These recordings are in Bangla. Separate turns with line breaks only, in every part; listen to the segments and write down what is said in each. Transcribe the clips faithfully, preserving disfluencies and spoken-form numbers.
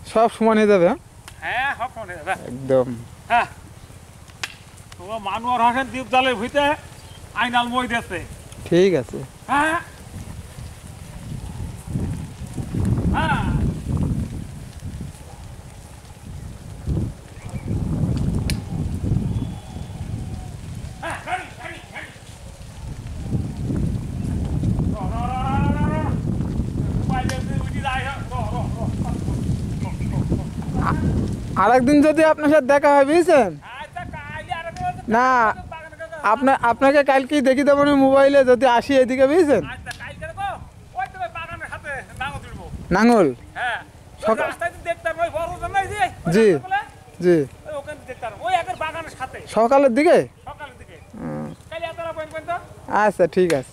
সব সমান হয়ে যাবে।
হ্যাঁ সব সমান হয়ে যাবে
একদম।
হ্যাঁ তোমার মানুয়ার হোসেন দ্বীপ জালের ভিতরে আইনাল মই দিয়েছে।
ঠিক আছে।
হ্যাঁ হ্যাঁ
আরেকদিন যদি আপনার সাথে দেখা হয় বুঝছেন না, আপনার আপনাকে কালকেই দেখি দেবো মোবাইলে যদি আসি এদিকে বুঝছেন। নাঙ্গল জি জি সকালের দিকে। আচ্ছা ঠিক আছে।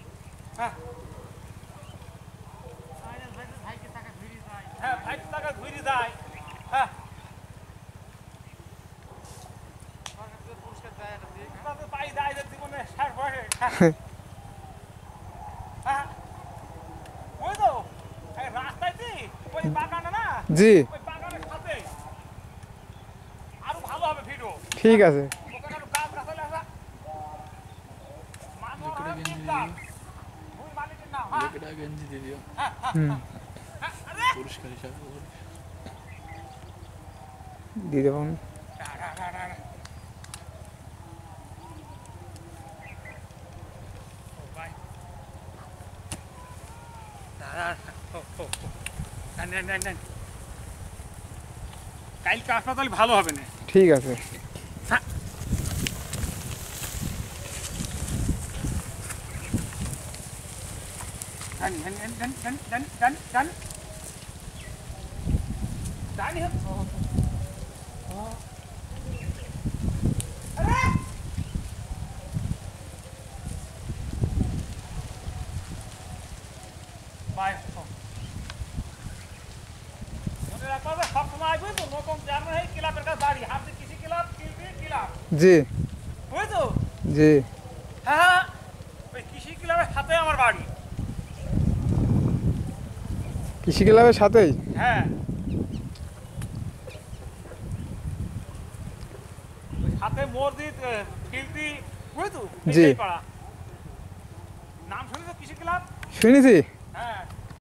জি ঠিক আছে। দিয়ে দেবেন।
কালকে হাসপাতাল ভালো হবে না।
ঠিক আছে।
জানি জানি জানি জানি জানি জানি জানি জানি বাই সব সময় বুঝতো নতুন চেয়ারম্যান হয়ে ক্লাবের কাছে বাড়ি হাতে কৃষি ক্লাব ক্লাব
জি
বুঝতো
জি
হ্যাঁ ওই কৃষি ক্লাবের সাথে আমার বাড়ি।
কৃষি ক্লাবের সাথেই।
হ্যাঁ সাথে মসজিদ ফিল্ডি বুঝতো।
জি
নাম শুনেছো কৃষি ক্লাব?
শুনেছি।
হ্যাঁ